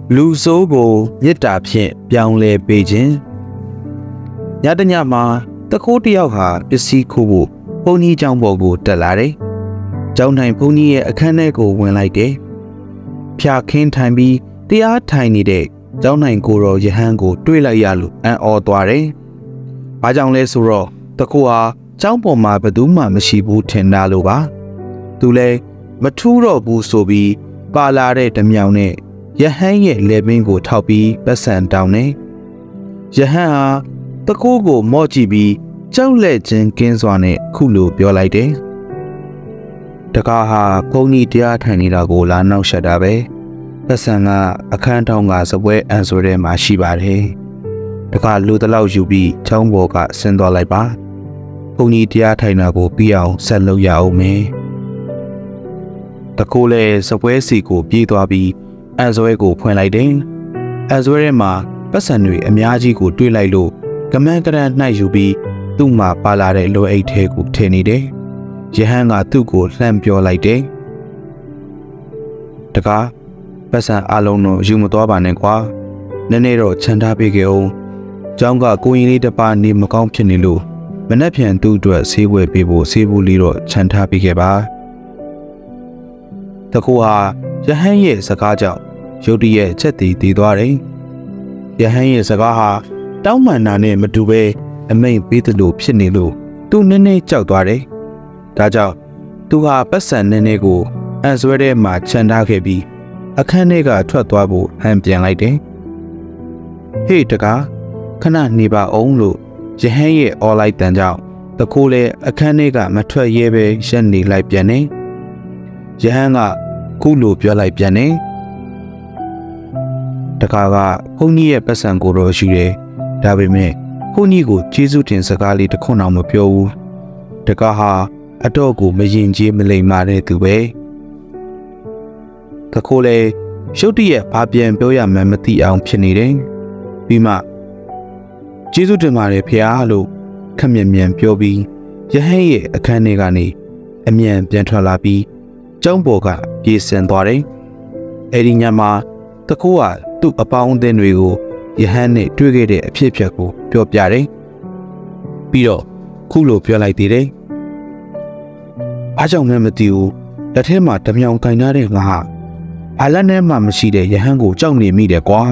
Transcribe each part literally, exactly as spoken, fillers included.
လူဆိုးကိုမြစ်တာဖြင့်ပြောင်းလဲပေးခြင်းညတညမှာတခိုးတယောက်ဟာပစ္စည်းခိုးဖို့ဘုန်းကြီးကျောင်းပေါ်ကိုတက်လာတယ်။ကျောင်းထိုင်ဘုန်းကြီးရဲ့အခန်းထဲကိုဝင်လိုက်တယ်။ဖြာခင်းထိုင်ပြီးတရားထိုင်နေတဲ့ကျောင်းထိုင်ကိုတော်ယဟန်ကိုတွေ့လိုက်ရလို့အံ့ဩသွားတယ်။ဘာကြောင့်လဲဆိုတော့တခိုးဟာကျောင်းပေါ်မှာဘယ်သူမှမရှိဘူးထင်တာလို့ပါ။သူလည်းမထူးတော့ဘူးဆိုပြီးပါလာတဲ့ဓမြောင်နဲ့ယဟန်ရဲ့လက်ပင်ကိုထောက်ပြီးပတ်စံတောင်းနေယဟန်ဟာတကိုးကိုမော့ကြည့်ပြီးကြောက်လက်ခြင်းကင်းစွာနဲ့ခုလိုပြောလိုက်တယ်တကားဟာဘုန်းကြီးတရားထိုင်နေတာကိုလာနှောက်ရှက်တာပဲပတ်စံကအခန်းထောင်ကစပွဲအန်ဆိုထဲမှာရှိပါတယ်တကားလူတလောက်ယူပြီးချောင်းပေါ်ကဆင်းသွားလိုက်ပါဘုန်းကြီးတရားထိုင်တာကိုပြီးအောင်ဆက်လုပ်ရအောင်မယ်တကိုးလည်းစပွဲစီကိုပြေးသွားပြီးအန်ဆွဲကိုဖွင့်လိုက်တယ်။အန်ဆွဲထဲမှာပတ်စံတွေအများကြီးကိုတွေးလိုက်လို့ကမန်းကရန်နှိုက်ယူပြီးသူ့မှာပါလာတဲ့လိုအိတ်ထဲကိုထည့်နေတယ်။ယဟန်ကသူ့ကိုလှမ်းပြောလိုက်တယ်။တကားပတ်စံအလုံးတော့ယူမသွားပါနဲ့ကွာ။နည်းနည်းတော့ခြံထားပေးခဲ့အောင်။ကျောင်းကကိုရင်လေးတစ်ပါးနေမကောင်းဖြစ်နေလို့မနှက်ပြန်သူ့အတွက်ဆေးဝယ်ပေးဖို့ဆေးဘူးလေးတော့ခြံထားပေးခဲ့ပါ။တကူဟာယဟန်ရဲ့စကားကြောင့်ရုတ်တရက်ချက်တည်တည်သွားတယ်။ယဟန်ရဲ့စကားဟာတောင်းပန်တာနဲ့မတူပဲအမိန်ပေးသလိုဖြစ်နေလို့သူနည်းနည်းကြောက်သွားတယ်။ဒါကြောင့်သူဟာပတ်စံနည်းနည်းကိုအန်ဆွဲထဲမှာခြံထားခဲ့ပြီးအခန်းထဲကထွက်သွားဖို့ဟန်ပြန်လိုက်တယ်။ဟေ့တကားခဏနေပါအောင်လို့ယဟန်ရဲ့အော်လိုက်တန်ကြောင့်တကိုးလည်းအခန်းထဲကမထွက်ရဲပဲရက်နေလိုက်ပြန်တယ်။ယဟန်ကခုလိုပြောလိုက်ပြန်တယ်တကားကဘုန်းကြီးရဲ့ပတ်စံကိုတော့ရှိတယ်ဒါပေမဲ့ဘုန်းကြီးကိုကျေးဇူးတင်စကားလေးတစ်ခွန်းအောင်မပြောဘူးတကားဟာအတော့ကိုမရင်ကျေးမလိမ္မာတဲ့သူပဲတခိုးလေရုတ်တရက်ဘာပြန်ပြောရမှန်းမသိအောင်ဖြစ်နေတယ်ပြီးမှကျေးဇူးတင်ပါတယ်ဖေဟာလို့ခက်မြန်မြန်ပြောပြီးယဟန်ရဲ့အခန်းထဲကနေအမြန်ပြန်ထွက်လာပြီးကျောင်းပေါ်ကပြေးဆင်းသွားတယ်။အဲဒီညမှာတခိုးကသူ့အပေါင်းအသင်းတွေကိုယဟန်နဲ့တွေ့ခဲ့တဲ့အဖြစ်အပျက်ကိုပြောပြတယ်။ပြီးတော့ခုလိုပြောလိုက်သေးတယ်။အားကြောင့်လည်းမသိဘူး။လက်ထဲမှာဓမြောင်ကင်ထားတဲ့ငါဟာဘာလက်နဲ့မှမရှိတဲ့ယဟန်ကိုကြောက်နေမိတယ်ကွာ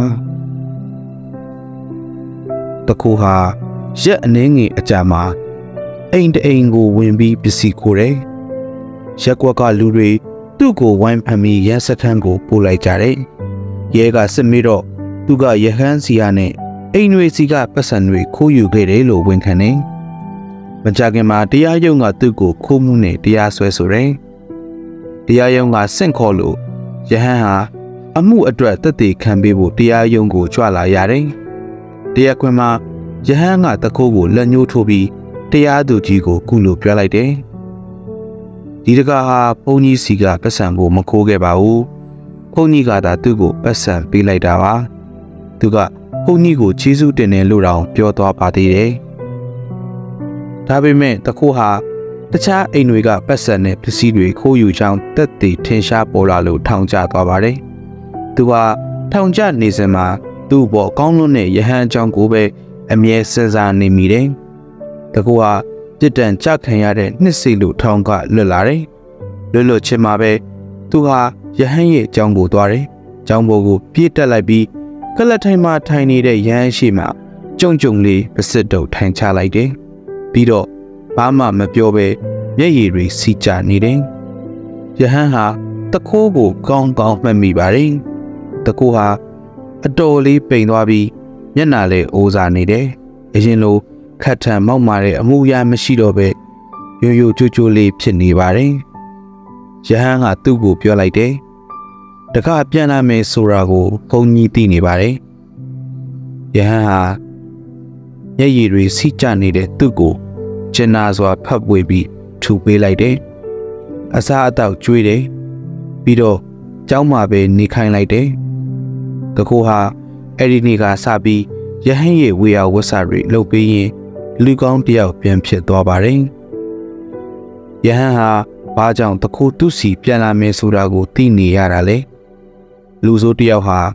။တခိုးဟာရက်အနှင်းငယ်အကြာမှာအိမ်တအိမ်ကိုဝင်ပြီးပစ္စည်းခိုးတယ်။ရက်ကွက်ကလူတွေသူ့ကိုဝိုင်းဖမ်းပြီးရန်စခန်းကိုပို့လိုက်ကြတယ်။ရဲကစစ်မေးတော့သူကရဟန်းစီယာနဲ့အိမ်တွေစီကပတ်စံတွေခိုးယူခဲ့တယ်လို့ဝန်ခံတယ်။မကြခင်မှာတရားရုံးကသူ့ကိုခိုးမှုနဲ့တရားစွဲဆိုတယ်။တရားရုံးကဆင့်ခေါ်လို့ရဟန်းဟာအမှုအတွက်သက်သေခံပေးဖို့တရားရုံးကိုကြွလာရတယ်။တရားခွင်မှာရဟန်းကတခိုးကိုလက်ညှိုးထိုးပြီးတရားသူကြီးကိုကုလို့ပြောလိုက်တယ်။ဒီတကားဟာဘုန်းကြီးစီကပတ်စံကိုမခိုးခဲ့ပါဘူးဘုန်းကြီးကသာသူ့ကိုပတ်စံပေးလိုက်တာပါသူကဘုန်းကြီးကိုကျေးဇူးတင်တယ်လို့တောင်ပြောသွားပါသေးတယ်ဒါပေမဲ့တခိုးဟာတခြားအိမ်တွေကပတ်စံနဲ့ပစ္စည်းတွေခိုးယူကြောင်းတက်တည်ထင်ရှားပေါ်လာလို့ထောင်ကျသွားပါတယ်သူဟာထောင်ကျနေစဉ်မှာသူ့ဘောကောင်းလွန်းတဲ့ယဟန်အကြောင်းကိုပဲအမြဲစဉ်းစားနေမိတယ်တခိုးဟာပြစ်ဒဏ်ကြခံရတဲ့နှစ်စီလူထောင်ကလွတ်လာတယ်။လွတ်လွတ်ချင်းမှာပဲသူဟာယဟန်ရဲ့အကြောင်းကိုသွားတယ်။ကျောင်းပေါ်ကိုပြေးတက်လိုက်ပြီးကလတ်ထိုင်မှာထိုင်နေတဲ့ယဟန်ရှိမှကြုံကြုံလေးပစစ်တုပ်ထိုင်ချလိုက်တယ်။ပြီးတော့ဘာမှမပြောဘဲမျက်ရည်တွေစီးကျနေတယ်။ယဟန်ဟာတခိုးကိုကောင်းကောင်းမှတ်မိပါတယ်။တခိုးဟာအတော်လေးပိန်သွားပြီးမျက်နှာလည်းအိုးစားနေတယ်။အရင်လိုခတ်ထန်မောက်မာတဲ့အမှုရာမရှိတော့ပဲရိုးရိုးချိုးချိုးလေးဖြစ်နေပါတယ်။ယဟန်ကသူ့ကိုပြောလိုက်တယ်။တခါပြန်လာမယ်ဆိုတာကိုဘုန်းကြီးသိနေပါတယ်။ယဟန်ဟာမျက်ရည်တွေစီးကျနေတဲ့သူ့ကိုကျင်နာစွာဖတ်ဝေပြီးထူပေးလိုက်တယ်။အစားအသောက်ကျွေးတယ်။ပြီးတော့ကျောင်းမှာပဲနေခိုင်းလိုက်တယ်။တခိုးဟာအဲ့ဒီနေ့ကစပြီးယဟန်ရဲ့ဝေယဝဆတွေလှုပ်ပေးရင်လူကောင်းတယောက်ပြန်ဖြစ်သွားပါတယ်။ယဟန်ဟာဘာကြောင့်တခိုးသူ့စီပြန်လာမယ်ဆိုတာကိုသိနေရတာလေ။လူဆိုးတယောက်ဟာည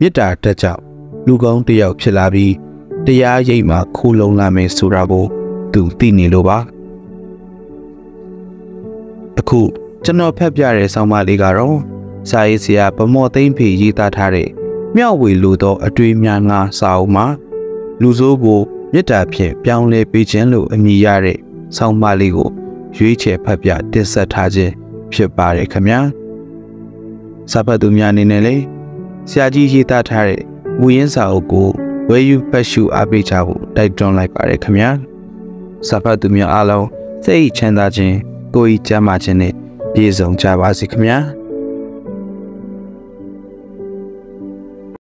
မေတ္တာတက်ကြောင့်လူကောင်းတစ်ယောက်ဖြစ်လာပြီးတရားရိပ်မှာခိုးလုံလာမယ်ဆိုတာကိုသူသိနေလို့ပါအခုကျွန်တော်ဖတ်ပြတဲ့ဆောင်းပါးလေးကတော့စာရေးဆရာဗမော်သိန်းဖေရေးသားထားတဲ့မျှဝေလိုသောအတွေ့အများငါစာအုပ်မှာလူဆိုးကိုမေတ္တာဖြင့်ပြောင်းလဲပေးခြင်းလို့အမည်ရတဲ့ဆောင်းပါးလေးကိုရွေးချယ်ဖတ်ပြတင်ဆက်ထားခြင်းဖြစ်ပါတယ်ခင်ဗျာစာဖတ်သူများအနေနဲ့လည်းဆရာကြီးရေးသားထားတဲ့မူရင်းစာအုပ်ကိုဝယ်ယူဖတ်ရှုအားပေးကြဖို့တိုက်တွန်းလိုက်ပါတယ်ခင်ဗျာစာဖတ်သူများအားလုံးစိတ်ချမ်းသာခြင်းကိုယ်ဤကျန်းမာခြင်းနဲ့ပြည့်စုံကြပါစေခင်ဗျာ